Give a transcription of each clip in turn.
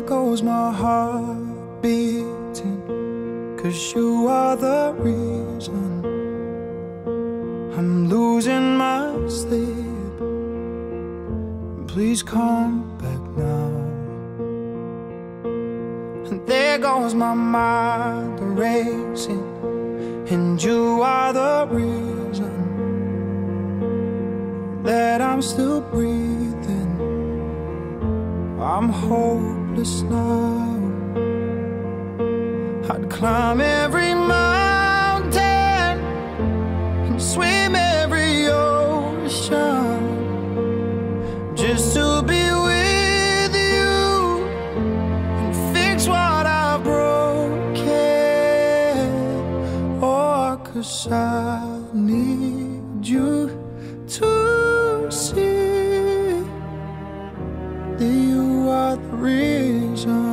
goes my heart beating, 'cause you are the reason I'm losing my sleep. Please come back now. And there goes my mind racing, and you are the reason that I'm still breathing. I'm hopeless now. I'd climb every mountain and swim every ocean just to be with you and fix what I've broken. Oh, 'cause I need you to see that you are the reason.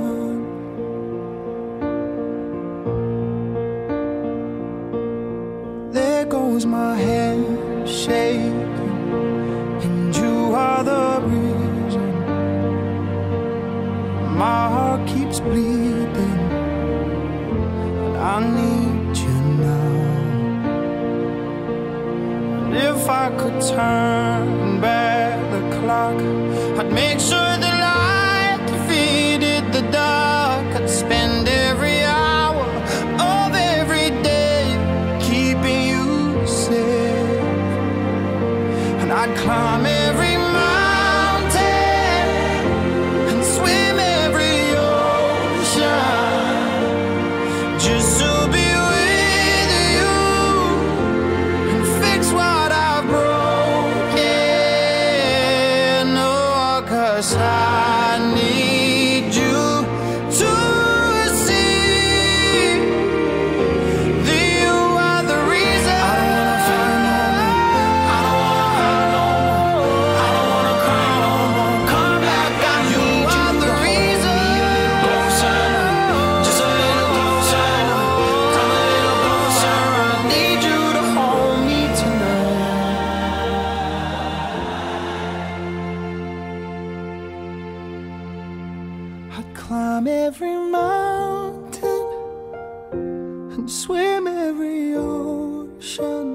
There goes my hand shaking, and you are the reason. My heart keeps bleeding, and I need you now. And if I could turn back the clock, I'd make sure the light defeated the dark. I'd spend every hour of every day keeping you safe, and I'd climb every mountain and swim every ocean just to be with you and fix what I've broken. Oh, 'cause I need you to see that you are the reason. I don't wanna cry no more. Come back, I need you are the reason. Closer, just a little closer. Come a little closer. I need you to hold me tonight. I'd climb every mountain and swim every ocean